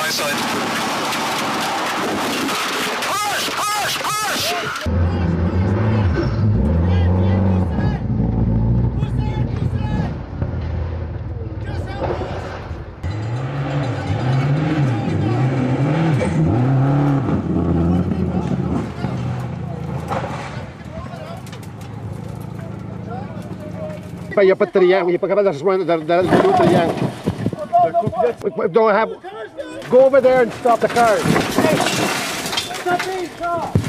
my side. Harsh! Harsh! Harsh! Je hebt het triangle, je hebt wel dat blue triangle. Don't have. Go over there and stop the car.